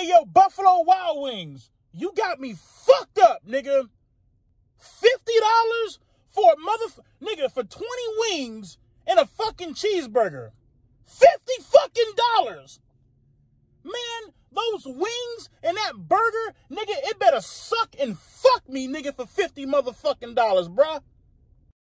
yo, Buffalo Wild Wings, you got me fucked up, nigga. $50 for a nigga, for 20 wings and a fucking cheeseburger. $50 fucking dollars. Man, those wings and that burger, nigga, it better suck and fuck me, nigga, for $50 motherfucking dollars, bruh.